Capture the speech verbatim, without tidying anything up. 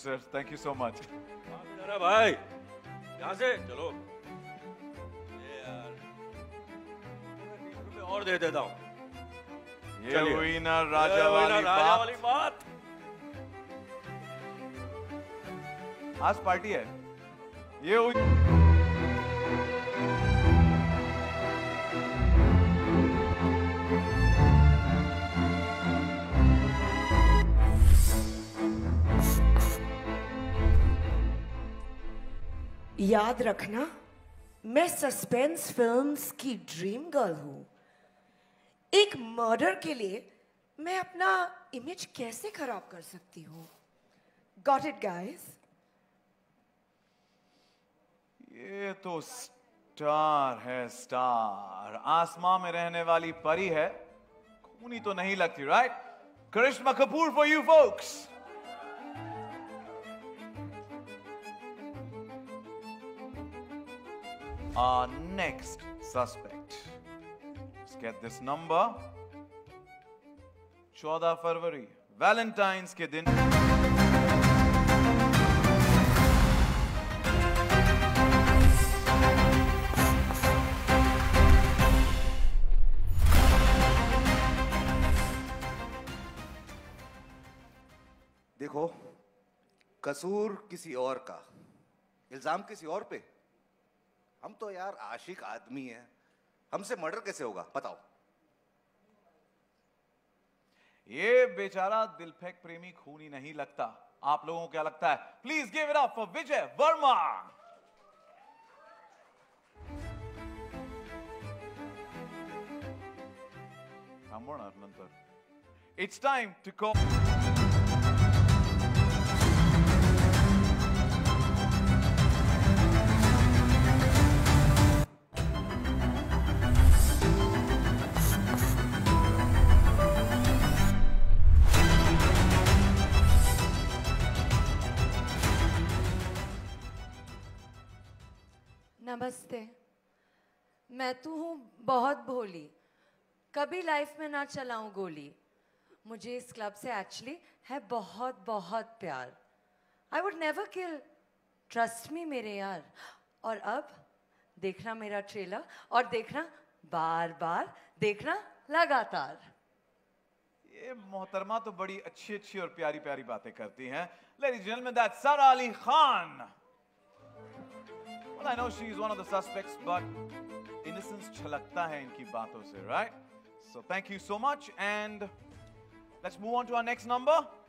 Sir, thank you so much. अरे भाई यहाँ से चलो। ये यार तीस रुपए और दे देता हूँ। ये हुई ना राजा वाली राजा बात। वाली बात। आज पार्टी है। ये हुई याद रखना, मैं सस्पेंस फिल्म्स की ड्रीम गर्ल हूं। एक मर्डर के लिए मैं अपना इमेज कैसे खराब कर सकती हूँ? Got it guys? ये तो स्टार है, स्टार। आसमां में रहने वाली परी है, खूनी तो नहीं लगती, right? Karisma Kapoor for you folks. Our next suspect. Let's get this number. चौदह फरवरी, वैलेंटाइंस के दिन। देखो, कसूर किसी और का, इल्जाम किसी और पे। हम तो यार आशिक आदमी हैं, हमसे मर्डर कैसे होगा बताओ? ये बेचारा दिलफेक प्रेमी खूनी नहीं लगता। आप लोगों को क्या लगता है? Please give it up for Vijay Varma. थांबो ना नंतर। It's time to call. नमस्ते। मैं तो हूँ बहुत भोली, कभी लाइफ में ना चलाऊं गोली। मुझे इस क्लब से एक्चुअली है बहुत बहुत प्यार। I would never kill, trust me मेरे यार। और अब देखना मेरा ट्रेलर, और देखना बार बार, देखना लगातार। ये मोहतरमा तो बड़ी अच्छी अच्छी और प्यारी प्यारी बातें करती हैं। लेडीज एंड जेंटलमैन, दैट्स सारा Ali Khan. Well, I know she is one of the suspects, but innocence छलकता है इनकी बातों से, right? So thank you so much, and let's move on to our next number.